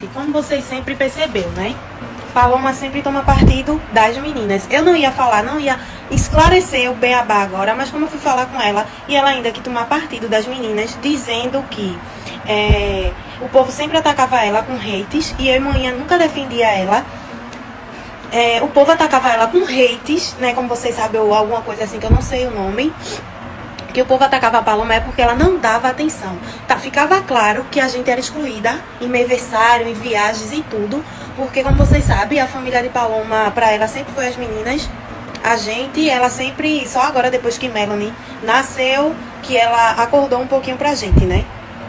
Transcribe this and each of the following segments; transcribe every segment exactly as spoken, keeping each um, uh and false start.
Como vocês sempre perceberam, né? Paloma sempre toma partido das meninas. Eu não ia falar, não ia esclarecer o beabá agora, mas como eu fui falar com ela, e ela ainda que tomar partido das meninas, dizendo que é, o povo sempre atacava ela com hates, e eu e manhã nunca defendia ela. É, o povo atacava ela com hates, né? Como vocês sabem, ou alguma coisa assim que eu não sei o nome. Que o povo atacava a Paloma é porque ela não dava atenção. Tá, ficava claro que a gente era excluída em aniversário, em viagens e tudo. Porque, como vocês sabem, a família de Paloma, pra ela, sempre foi as meninas. A gente, ela sempre, só agora, depois que Melanie nasceu, que ela acordou um pouquinho pra gente, né?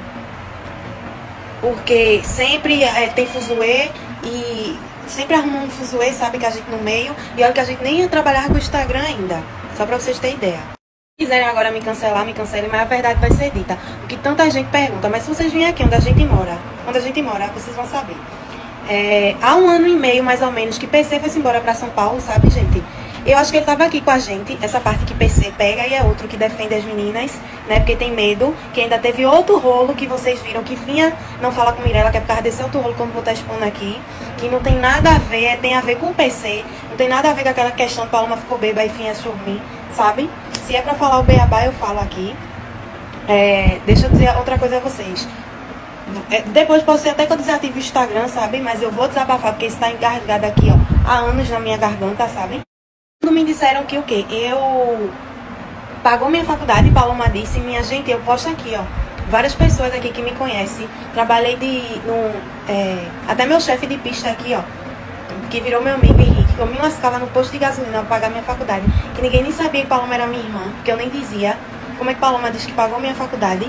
Porque sempre é, tem fuzuê e sempre arrumou um fuzuê, sabe, que a gente no meio. E olha que a gente nem ia trabalhar com o Instagram ainda. Só pra vocês terem ideia. Se quiserem agora me cancelar, me cancelem, mas a verdade vai ser dita. O que tanta gente pergunta, mas se vocês virem aqui onde a gente mora, onde a gente mora, vocês vão saber. É, há um ano e meio, mais ou menos, que P C foi embora pra São Paulo, sabe, gente? Eu acho que ele tava aqui com a gente, essa parte que P C pega e é outro que defende as meninas, né? Porque tem medo, que ainda teve outro rolo que vocês viram, que vinha não falar com Mirella, que é por causa desse outro rolo que eu não vou estar expondo aqui, que não tem nada a ver, tem a ver com o P C, não tem nada a ver com aquela questão, Paloma ficou bêbada e finha dormir, sabe? Se é pra falar o beabá, eu falo aqui. É, deixa eu dizer outra coisa a vocês. É, depois pode ser até que eu desative o Instagram, sabe? Mas eu vou desabafar, porque isso tá engasgado aqui, ó, há anos na minha garganta, sabe? Quando me disseram que o quê? Eu... Pagou minha faculdade, Paloma disse, minha gente, eu posto aqui, ó. Várias pessoas aqui que me conhecem. Trabalhei de... No, é, até meu chefe de pista aqui, ó, que virou meu amigo Henrique, que eu me lascava no posto de gasolina pra pagar minha faculdade, que ninguém nem sabia que Paloma era minha irmã, porque eu nem dizia. Como é que Paloma disse que pagou minha faculdade?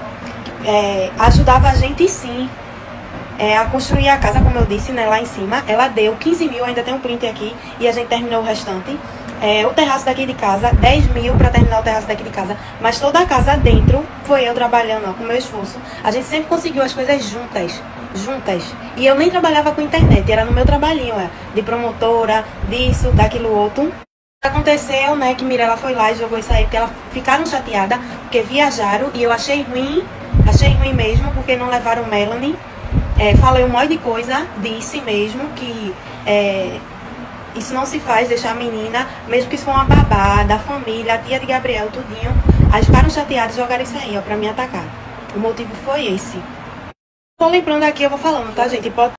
É, ajudava a gente sim é, a construir a casa, como eu disse, né, lá em cima. Ela deu quinze mil, ainda tem um print aqui, e a gente terminou o restante. É, o terraço daqui de casa, dez mil pra terminar o terraço daqui de casa, mas toda a casa dentro foi eu trabalhando, ó, com meu esforço. A gente sempre conseguiu as coisas juntas, juntas. E eu nem trabalhava com internet, era no meu trabalhinho, é, de promotora, disso, daquilo outro. Aconteceu, né, que Mirella foi lá e jogou isso aí, porque elas ficaram chateadas, porque viajaram, e eu achei ruim, achei ruim mesmo, porque não levaram Melanie. É, falei um monte de coisa, disse mesmo que... É, isso não se faz, deixar a menina, mesmo que isso for uma babá, da família, a tia de Gabriel, tudinho. Aí ficaram chateados e jogaram isso aí, ó, pra me atacar. O motivo foi esse. Tô lembrando aqui, eu vou falando, tá, gente? Pode